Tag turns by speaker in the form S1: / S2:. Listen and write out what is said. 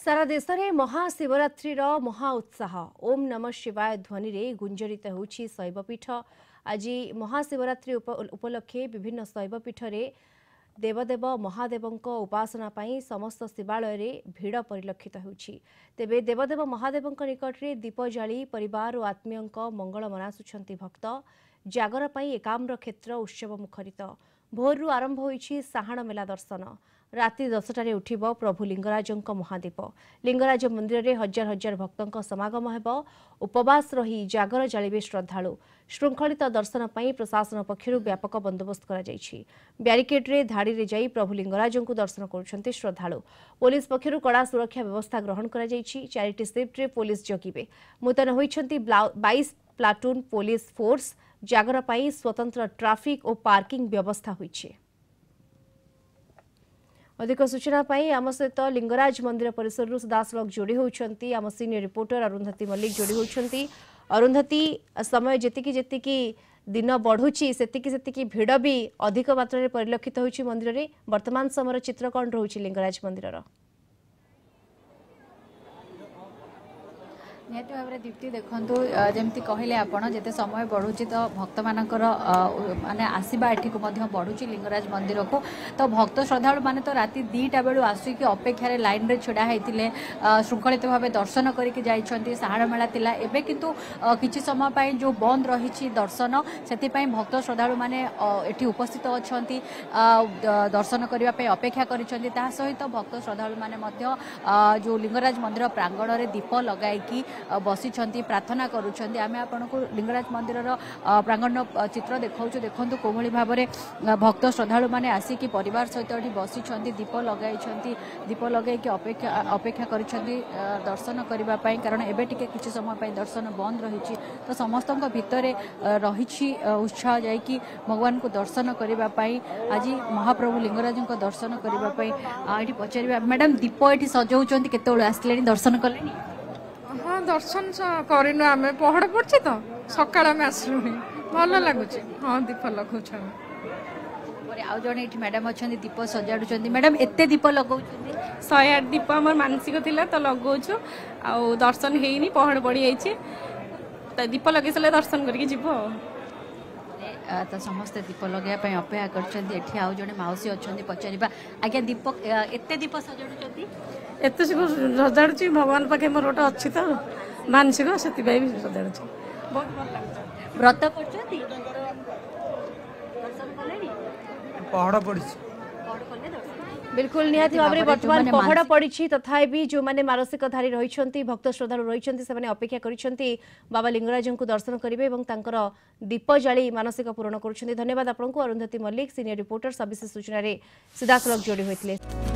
S1: सारा देश में महाशिवरात्रि महा उत्साह ओम नमः शिवाय ध्वनि रे गुंजरित होछि शैवपीठ। आज महाशिवरात्रि उपलक्षे विभिन्न शैवपीठ रे देवदेव महादेवंक उपासना पाई समस्त शिवालय रे भीड़ परिलक्षित होछि। तेबे देवदेव महादेवंक निकट रे दीप जाली परिवार और आत्मीयंक मंगल मनासुछंती भक्त। जागर पाई एकाम्र क्षेत्र उत्सव मुखरित। भोरु आरंभ होइछि साहाण मेला दर्शन। राति 10टारे उठिब प्रभु लिंगराजंक महादीप। लिंगराज मंदिर में हजार हजार भक्तों समागम हेबो। उपवास रही जागर जालिबे श्रद्धालु। श्रृंखलित दर्शन पाई प्रशासन पक्षरु व्यापक बंदोबस्त करा जायछि। ब्यारिकेड रे धाड़ी रे जाई प्रभु लिंगराजंकु दर्शन करुछन्ते श्रद्धालु। पुलिस पक्षरु कड़ा सुरक्षा व्यवस्था ग्रहण करा जायछि। 4टी शिफ्ट रे पुलिस जगिबे। मुतन होइछन्ती 22 प्लाटून पुलिस फोर्स। जागर पाई स्वतंत्र ट्राफिक और पार्किंग व्यवस्था होइछि। अधिक सूचना पाई आम सहित लिंगराज मंदिर परिसर सदासलक जोड़ी होती आम सीनियर रिपोर्टर अरुंधति मल्लिक जोड़ी होती। अरुंधति समय जेतिकी दिन बढ़ुची सेतिकी भिड़ भी अधिक मात्रा परिलक्षित होती मंदिर में। वर्तमान समय चित्र कौन रोचे लिंगराज मंदिर?
S2: निहती भाव में दीप्ति देखूँ जमी कहले आपड़ जिते समय बढ़ुची तो भक्त मानकर माने आसवा एठी को बढ़ुची लिंगराज मंदिर को। तो भक्त श्रद्धालु माने तो राति 2टा बेलू आसिक अपेक्षार लाइन रे छिड़ा होते श्रृंखलित भाव दर्शन करके जाइछंती। साहाड़ मेला तिला एबे किंतु किछि समय पाई जो बंद रही दर्शन से भक्त श्रद्धालु माने एठी उपस्थित अछंती दर्शन करने पे अपेक्षा करिसंती। ता सहित भक्त श्रद्धालु माने मध्य जो लिंगराज मंदिर प्रांगण रे दीप लगाई बसिछंती प्रार्थना करुछंती। आमे आपनको लिंगराज मंदिर प्रांगण चित्र देखाउछु। देखंतु कोभली भाव में भक्त श्रद्धालु माने आसिकी परिवार सहित एठी बसिछंती दीप लगाइछंती। दीप लगाइकी अपेक्षा करिछंती दर्शन करबा पई। कारण एबे टिके किछि समय पई दर्शन बंद रहिछि तो समस्तक भितरे रहिछि उत्साह जायकी भगवान को दर्शन करबा पई। आज महाप्रभु लिंगराजको दर्शन करबा पई एठी पचारिबा। मैडम दीप एठी सजौछंती केतेबेला आसलेनी दर्शन कलेनी?
S3: हाँ दर्शन करनु आम पहड़ पड़ी तो सका आसलु भल लगुच। हाँ दीप लगाऊ
S2: आउ जड़े मैडम अच्छा दीप सजाड़। मैडम एत दीप लगा
S4: 108 दीप आम मानसिक थिला तो लगाऊँ आउ दर्शन है पहड़ बढ़ी तो दीप लगे सारे दर्शन करके जीव।
S2: तो समस्ते दीप लगे अपेक्षा कर आउ जड़े मौसी अच्छा पचार। आज्ञा दीप एत दीप सजाड़
S4: एत सजाड़ी भगवान पाखे मोर गोटे अच्छी तो मानसिक से सजाड़ी बहुत भल लगे।
S2: व्रत
S5: पहाड़ पड़ी
S1: बिल्कुल निहाती भाव में वर्तमान पहड़ पड़ी तथा भी जो मैंने मानसिकधारी रही भक्त श्रद्धालु रही से अपेक्षा कर बाबा लिंगराज को दर्शन करेंगे और दीप जाली मानसिक पूरण कर। धन्यवाद आपको अरुंधति मल्लिक सीनियर रिपोर्टर सविशेष सूचना सीधासलख जोड़ी होते।